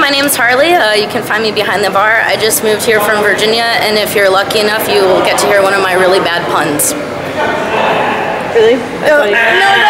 my name's Harley. You can find me behind the bar. I just moved here from Virginia, and if you're lucky enough, you will get to hear one of my really bad puns. Really? No,